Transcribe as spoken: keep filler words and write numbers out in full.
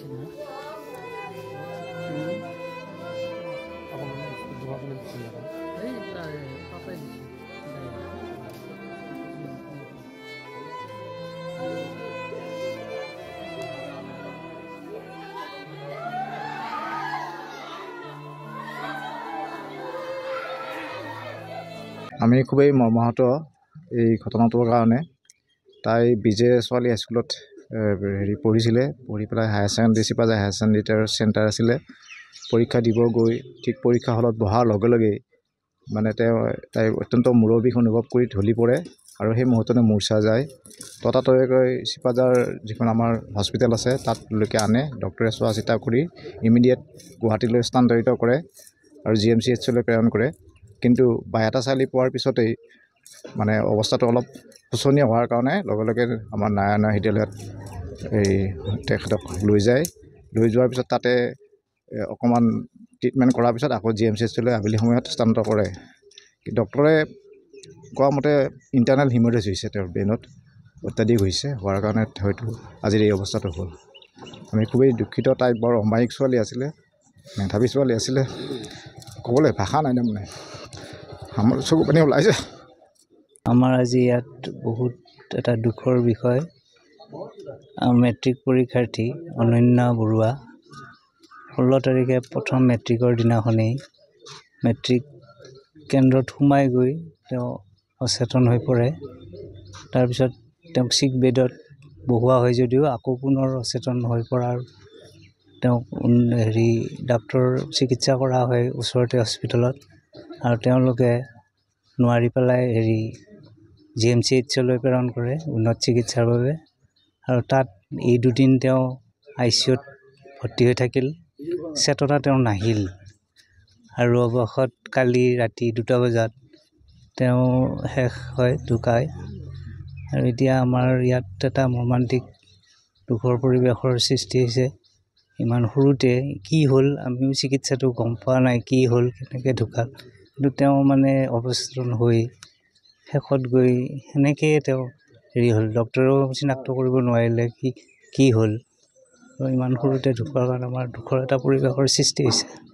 আমি খুবেই মৰ্মাহত এই ঘটনাটোৰ কাৰণে। তাই বিজে ছোৱালী হাইস্কুলত হেৰি পঢ়িছিলে, পঢ়ি পেলাই higher secondary Sipajhar higher secondary centre আছিলে। পৰীক্ষা দিব গৈ ঠিক পৰীক্ষা হলত বহাৰ লগে লগেই মানে তেওঁ তাই অত্যন্ত মূৰৰ বিষ অনুভৱ কৰি ঢলি পৰে আৰু সেই মুহূৰ্ততে মূৰ্ছা যায়। ততাতৈয়াকৈ চিপাঝাৰ যিখন আমাৰ হস্পিটেল আছে তাতলৈকে আনে। ডক্টৰে চোৱা চিতা কৰি ইমিডিয়েট গুৱাহাটীলৈ স্থানান্তৰিত কৰে আৰু জি এম চি এইচলৈ প্ৰেৰণ কৰে। কিন্তু বাইহাটা চাৰিআলি পোৱাৰ পিছতেই মানে অৱস্থাটো অলপ শোচনীয় হোৱাৰ কাৰণে লগে লগে আমাৰ নাৰায়ণ হৃদয়ালয়ত এই তেখেতক লৈ যায়। লৈ যোৱাৰ পিছত তাতে অকণমান ট্ৰিটমেণ্ট কৰাৰ পিছত আকৌ জি এম চি এইচলৈ আবেলি সময়ত স্থানান্তৰ কৰে। ডক্টৰে কোৱা মতে ইণ্টাৰনেল হিমৰেজ হৈছে, তেওঁৰ ব্ৰেইনত অত্যাধিক হৈছে, হোৱাৰ কাৰণে হয়তো আজিৰ এই অৱস্থাটো হ'ল। আমি খুবেই দুখিত। তাই বৰ অমায়িক ছোৱালী আছিলে, মেধাৱী ছোৱালী আছিলে, ক'বলৈ ভাষা নাই তাৰমানে, আমাৰ চকু পানী ওলাইছে। আমাৰ আজি ইয়াত বহুত এটা দুখৰ বিষয়। মেট্ৰিক পৰীক্ষাৰ্থী অনন্যা বৰুৱা ষোল্ল তাৰিখে প্ৰথম মেট্ৰিকৰ দিনাখনেই মেট্ৰিক কেন্দ্ৰত সোমাই গৈ তেওঁ অচেতন হৈ পৰে। তাৰপিছত তেওঁক চিক বেডত বহুৱা হয় যদিও আকৌ পুনৰ অচেতন হৈ পৰাৰ তেওঁক হেৰি ডাক্তৰৰ চিকিৎসা কৰা হয় ওচৰতে হস্পিটেলত, আৰু তেওঁলোকে নোৱাৰি পেলাই হেৰি জি এম চি এইচলৈ প্ৰেৰণ কৰে উন্নত চিকিৎসাৰ বাবে। আৰু তাত এই দুদিন তেওঁ আই চি ইউত ভৰ্তি হৈ থাকিল, চেতনা তেওঁ নাহিল। আৰু অৱশেষত কালি ৰাতি দুটা বজাত তেওঁ শেষ হয়, ঢুকায়। আৰু এতিয়া আমাৰ ইয়াত এটা মৰ্মান্তিক দুখৰ পৰিৱেশৰ সৃষ্টি হৈছে। ইমান সৰুতে কি হ'ল আমিও চিকিৎসাটো গম পোৱা নাই, কি হ'ল কেনেকৈ ঢুকাল, কিন্তু তেওঁ মানে অৱচেতন হৈ শেষত গৈ সেনেকৈয়ে তেওঁ হেৰি হ'ল। ডক্টৰেও চিনাক্ত কৰিব নোৱাৰিলে কি কি হ'ল। ইমান সৰুতে ঢুকোৱাৰ কাৰণে আমাৰ দুখৰ এটা পৰিৱেশৰ সৃষ্টি হৈছে।